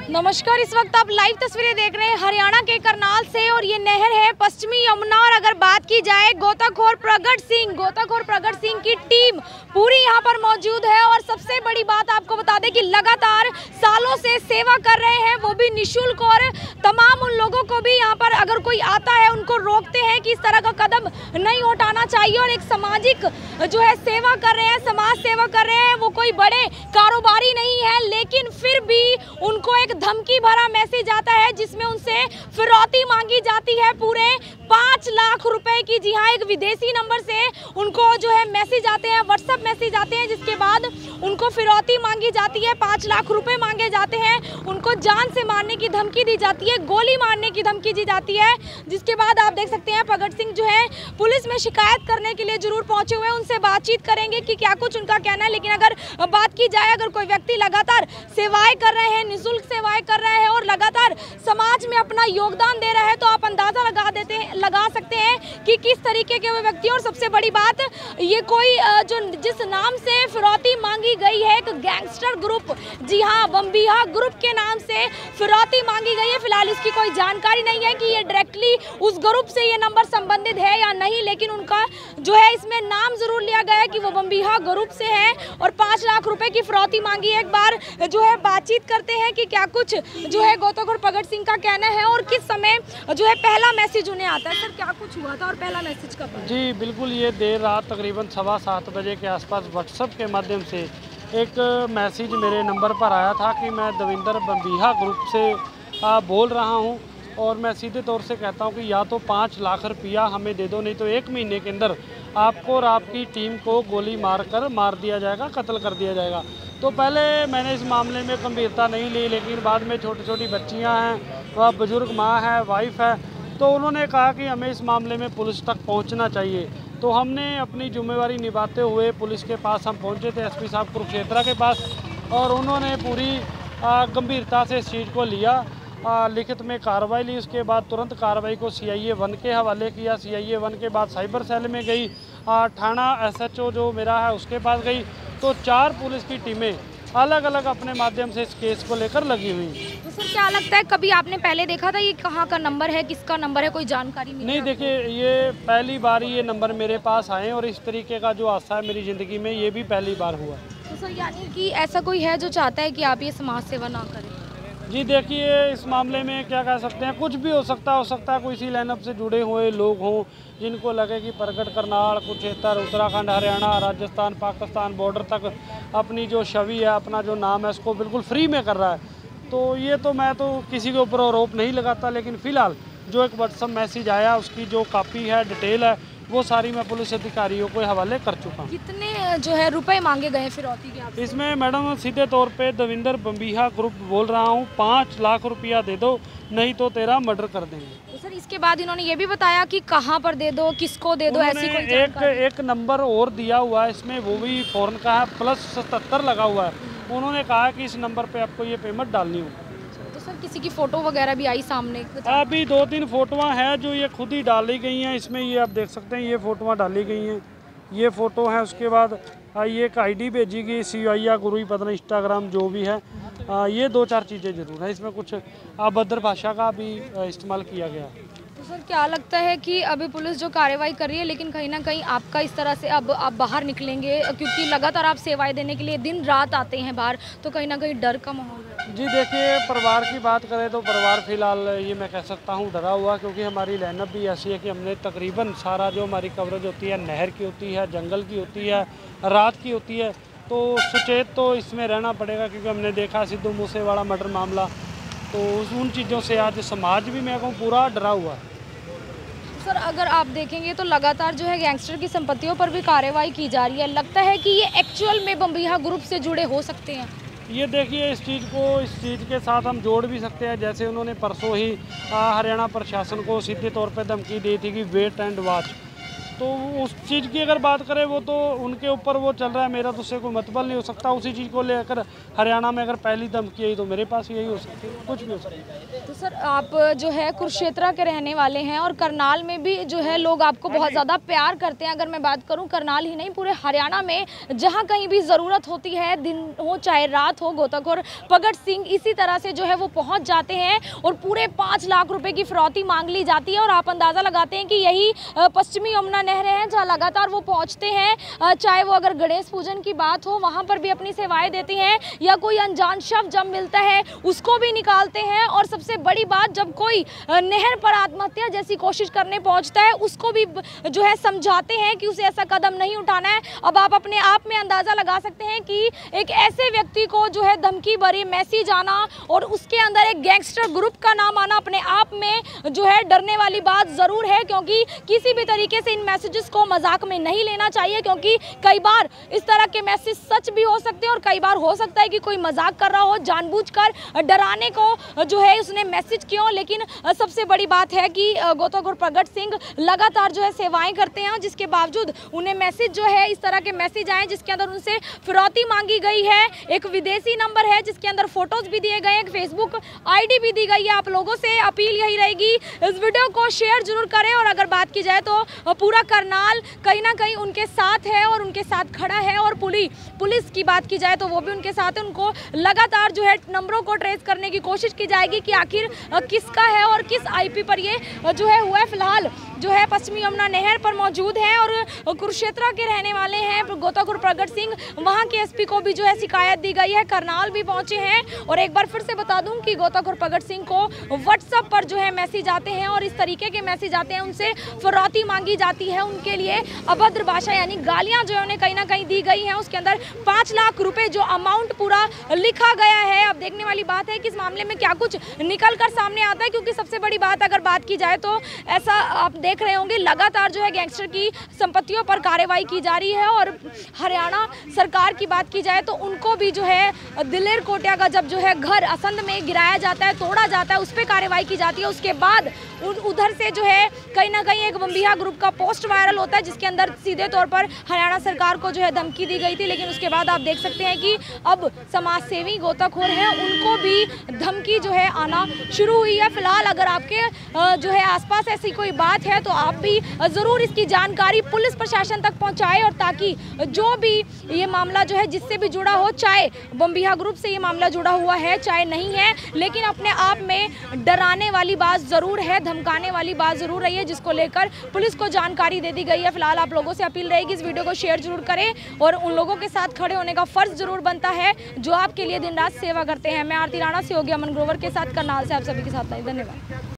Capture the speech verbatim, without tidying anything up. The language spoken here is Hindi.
नमस्कार, इस वक्त आप लाइव तस्वीरें देख रहे हैं हरियाणा के करनाल से और ये नहर है पश्चिमी यमुना। और अगर बात की जाए गोताखोर प्रगट सिंह गोताखोर प्रगट सिंह की टीम पूरी यहाँ पर मौजूद है। और सबसे बड़ी बात आपको बता दें कि लगातार सालों से सेवा कर रहे हैं, वो भी निःशुल्क। और तमाम उन लोगों को भी यहाँ पर अगर कोई आता है उनको रोकते हैं कि इस तरह का कदम नहीं उठाना चाहिए। और एक सामाजिक जो है सेवा कर रहे हैं, समाज सेवा कर रहे हैं। वो कोई बड़े कारोबारी नहीं है, लेकिन फिर भी उनको एक धमकी भरा मैसेज आता है जिसमें उनसे फिरौती मांगी जाती है पूरे पाँच लाख रुपए की। जी हाँ, एक विदेशी नंबर से उनको जो है मैसेज आते हैं, व्हाट्सएप मैसेज आते हैं, जिसके बाद उनको फिरौती मांगी जाती है, पाँच लाख रुपए मांगे जाते हैं। उनको जान से मारने की धमकी दी जाती है, गोली मारने की धमकी दी जाती है। जिसके बाद आप देख सकते हैं प्रगट सिंह जो है पुलिस में शिकायत करने के लिए जरूर पहुंचे हुए हैं। उनसे बातचीत करेंगे कि क्या कुछ उनका कहना है। लेकिन अगर बात की जाए, अगर कोई व्यक्ति लगातार सेवाएं कर रहे हैं, निःशुल्क सेवाएं कर रहे हैं और लगातार समाज में अपना योगदान दे रहे हैं, तो आप अंदाजा लगा देते हैं लगा सकते हैं कि किस तरीके के वो व्यक्ति। और सबसे बड़ी बात, ये कोई जो जिस नाम से फिरौती मांगी गई है, एक गैंगस्टर ग्रुप, जी हाँ, बम्बिहा ग्रुप के नाम से फिरौती मांगी गई है। फिलहाल इसकी कोई जानकारी नहीं है कि ये डायरेक्टली उस ग्रुप से ये नंबर संबंधित है या नहीं, लेकिन उनका जो है इसमें नाम जरूर लिया गया है कि वो बम्बिहा ग्रुप से है और पाँच लाख रुपए की फिरौती मांगी है। एक बार जो है बातचीत करते हैं कि क्या कुछ जो है गोताखोर प्रगट सिंह का कहना है और किस समय जो है पहला मैसेज उन्हें आता है। सर, क्या कुछ हुआ था और पहला मैसेज कब आया? जी बिल्कुल, ये देर रात तकरीबन सवा सात बजे के आसपास व्हाट्सएप के माध्यम से एक मैसेज मेरे नंबर पर आया था कि मैं दविंदर बम्बिहा ग्रुप से आ, बोल रहा हूं और मैं सीधे तौर से कहता हूं कि या तो पाँच लाख रुपया हमें दे दो, नहीं तो एक महीने के अंदर आपको और आपकी टीम को गोली मार कर मार दिया जाएगा, कत्ल कर दिया जाएगा। तो पहले मैंने इस मामले में गंभीरता नहीं ली, लेकिन बाद में छोटी छोटी बच्चियां हैं, वह बुज़ुर्ग माँ है, वाइफ है, तो उन्होंने कहा कि हमें इस मामले में पुलिस तक पहुंचना चाहिए। तो हमने अपनी जिम्मेवारी निभाते हुए पुलिस के पास हम पहुंचे थे, एसपी साहब कुरुक्षेत्र के पास, और उन्होंने पूरी गंभीरता से इस चीज़ को लिया, आ, लिखित में कार्रवाई ली। उसके बाद तुरंत कार्रवाई को सी आई ए वन के हवाले किया। सी आई ए वन के बाद साइबर सेल में गई, थाना एस एच ओ जो मेरा है उसके पास गई। तो चार पुलिस की टीमें अलग अलग अपने माध्यम से इस केस को लेकर लगी हुई। तो सर, क्या लगता है कभी आपने पहले देखा था ये कहाँ का नंबर है, किसका नंबर है, कोई जानकारी मिली? नहीं, देखिए, ये पहली बार ये नंबर मेरे पास आए और इस तरीके का जो हादसा है मेरी ज़िंदगी में ये भी पहली बार हुआ। तो सर, यानी कि ऐसा कोई है जो चाहता है कि आप ये समाज सेवा ना करें? जी देखिए, इस मामले में क्या कह सकते हैं, कुछ भी हो सकता हो सकता है कोई इसी लाइनअप से जुड़े हुए लोग हों जिनको लगे कि प्रगट करनाल, कुरुक्षेत्र, उत्तराखंड, हरियाणा, राजस्थान, पाकिस्तान बॉर्डर तक अपनी जो छवि है, अपना जो नाम है, उसको बिल्कुल फ्री में कर रहा है। तो ये तो मैं तो किसी के ऊपर आरोप नहीं लगाता, लेकिन फ़िलहाल जो एक व्हाट्सएप मैसेज आया उसकी जो कॉपी है, डिटेल है, वो सारी मैं पुलिस अधिकारियों को हवाले कर चुका हूँ। कितने जो है रुपए मांगे गए फिरौती के आपसे? इसमें मैडम सीधे तौर पे दविंदर बम्बिहा ग्रुप बोल रहा हूँ, पाँच लाख रुपया दे दो, नहीं तो तेरा मर्डर कर देंगे। तो सर, इसके बाद इन्होंने ये भी बताया कि कहाँ पर दे दो, किसको दे दो, ऐसी कोई एक एक नंबर और दिया हुआ है इसमें, वो भी फॉरेन का है, प्लस सतहत्तर लगा हुआ है। उन्होंने कहा कि इस नंबर पे आपको ये पेमेंट डालनी होगी। तो सर, किसी की फोटो वगैरह भी आई सामने? अभी दो तीन फोटोआं हैं जो ये खुद ही डाली गई हैं। इसमें ये आप देख सकते हैं, ये फोटोआं डाली गई हैं, ये फ़ोटो है। उसके बाद ये एक आईडी भेजी गई, सी आई या गुरु पता नहीं, इंस्टाग्राम जो भी है। आ, ये दो चार चीज़ें ज़रूर हैं। इसमें कुछ अभद्र भाषा का भी इस्तेमाल किया गया। तो सर, क्या लगता है कि अभी पुलिस जो कार्रवाई कर रही है, लेकिन कहीं ना कहीं आपका इस तरह से अब आप बाहर निकलेंगे, क्योंकि लगातार आप सेवाएं देने के लिए दिन रात आते हैं बाहर, तो कहीं ना कहीं डर का माहौल है? जी देखिए, परिवार की बात करें तो परिवार फ़िलहाल ये मैं कह सकता हूँ डरा हुआ, क्योंकि हमारी लाइनअप भी ऐसी है कि हमने तकरीबन सारा जो हमारी कवरेज होती है, नहर की होती है, जंगल की होती है, रात की होती है। तो सचेत तो इसमें रहना पड़ेगा, क्योंकि हमने देखा सिद्धू मूसेवाला मर्डर मामला, तो उन चीज़ों से आज समाज भी मैं कहूँ पूरा डरा हुआ है। सर, अगर आप देखेंगे तो लगातार जो है गैंगस्टर की संपत्तियों पर भी कार्रवाई की जा रही है। लगता है कि ये एक्चुअल में बम्बिहा ग्रुप से जुड़े हो सकते हैं? ये देखिए, इस चीज़ को इस चीज़ के साथ हम जोड़ भी सकते हैं। जैसे उन्होंने परसों ही हरियाणा प्रशासन को सीधे तौर पे धमकी दी थी कि वेट एंड वॉच, तो उस चीज़ की अगर बात करें वो तो उनके ऊपर वो चल रहा है, मेरा तो उससे कोई मतलब नहीं हो सकता। उसी चीज़ को लेकर हरियाणा में अगर पहली धमकी आई तो मेरे पास यही हो सकती है, कुछ भी हो सकता है। तो सर आप जो है कुरुक्षेत्र के रहने वाले हैं और करनाल में भी जो है लोग आपको बहुत ज़्यादा प्यार करते हैं। अगर मैं बात करूं करनाल ही नहीं पूरे हरियाणा में जहां कहीं भी ज़रूरत होती है, दिन हो चाहे रात हो, गोताखोर प्रगट सिंह इसी तरह से जो है वो पहुंच जाते हैं और पूरे पाँच लाख रुपए की फिरौती मांग ली जाती है। और आप अंदाज़ा लगाते हैं कि यही पश्चिमी यमुना नहर है जहाँ लगातार वो पहुँचते हैं। चाहे वो अगर गणेश पूजन की बात हो वहाँ पर भी अपनी सेवाएँ देते हैं, या कोई अनजान शव जब मिलता है उसको भी निकालते हैं। और सबसे बड़ी बात, जब कोई नहर पर आत्महत्या जैसी कोशिश करने पहुंचता है उसको भी जो है समझाते हैं कि उसे ऐसा कदम नहीं उठाना है। अब आप अपने आप में अंदाज़ा लगा सकते हैं कि एक ऐसे व्यक्ति को जो है धमकी भरी मैसेज आना और उसके अंदर एक गैंगस्टर ग्रुप का नाम आना अपने आप में जो है डरने वाली बात ज़रूर है। क्योंकि किसी भी तरीके से इन मैसेजेस को मजाक में नहीं लेना चाहिए, क्योंकि कई बार इस तरह के मैसेज सच भी हो सकते हैं और कई बार हो सकता है कि कोई मजाक कर रहा हो, जानबूझकर डराने को जो है उसने मैसेज किया। लेकिन सबसे बड़ी बात है कि गोताखोर प्रगट सिंह लगातार जो है सेवाएं करते हैं, जिसके बावजूद उन्हें मैसेज जो है इस तरह के मैसेज आए जिसके अंदर उनसे फिरौती मांगी गई है। एक विदेशी नंबर है जिसके अंदर फोटोज भी दिए गए हैं, एक फेसबुक आईडी भी दी गई है। आप लोगों से अपील यही रहेगी, इस वीडियो को शेयर जरूर करें। और अगर बात की जाए तो पूरा करनाल कहीं ना कहीं उनके साथ है और उनके साथ खड़ा है। और पुलिस पुलिस की बात की जाए तो वो भी उनके साथ है। उनको लगातार जो है नंबरों को ट्रेस करने की कोशिश की जाएगी कि आखिर किसका है और किस आईपी पर ये जो है हुआ है। फिलहाल जो है पश्चिमी यमुना नहर पर मौजूद है और कुरुक्षेत्र के रहने वाले हैं गोताखोर प्रगट सिंह। वहां के एसपी को भी जो है शिकायत दी गई है, करनाल भी पहुंचे हैं। और एक बार फिर से बता दूं कि गोताखोर प्रगट सिंह को व्हाट्सएप पर जो है मैसेज आते हैं और इस तरीके के मैसेज आते हैं, उनसे फिरौती मांगी जाती है। उनके लिए अभद्र भाषा यानी गालियां जो है उन्हें कहीं ना कहीं दी गई हैं। उसके अंदर पाँच लाख रुपए जो अमाउंट पूरा लिखा गया है। अब देखने वाली बात है कि इस मामले में क्या कुछ निकल कर सामने आता है, क्योंकि सबसे बड़ी बात अगर बात की जाए तो ऐसा आप देख रहे होंगे लगातार जो है गैंगस्टर की संपत्तियों पर कार्रवाई की जा रही है। और हरियाणा सरकार की बात की जाए तो उनको भी जो है दिलेर कोटिया का जब जो है घर असंध में गिराया जाता है, तोड़ा जाता है, उस पर कार्रवाई की जाती है। उसके बाद उधर से जो है कहीं ना कहीं एक बम्बिहा ग्रुप का पोस्ट वायरल होता है जिसके अंदर सीधे तौर पर हरियाणा सरकार को जो है धमकी दी गई थी। लेकिन उसके बाद आप देख सकते हैं कि अब समाज सेवी गोताखोर हैं, उनको भी धमकी जो है आना शुरू हुई है। फिलहाल अगर आपके जो है आसपास ऐसी कोई बात है तो आप भी ज़रूर इसकी जानकारी पुलिस प्रशासन तक पहुंचाएं, और ताकि जो भी ये मामला जो है जिससे भी जुड़ा हो, चाहे बम्बिहा ग्रुप से ये मामला जुड़ा हुआ है चाहे नहीं है, लेकिन अपने आप में डराने वाली बात ज़रूर है, धमकाने वाली बात ज़रूर रही है, जिसको लेकर पुलिस को जानकारी दे दी गई है। फिलहाल आप लोगों से अपील रहेगी इस वीडियो को शेयर जरूर करें और उन लोगों के साथ खड़े होने का फ़र्ज़ जरूर बनता है जो आपके लिए दिन रात सेवा करते हैं। मैं आरती राणा से हो गया अमन ग्रोवर के साथ करनाल से आप सभी के साथ आई। धन्यवाद।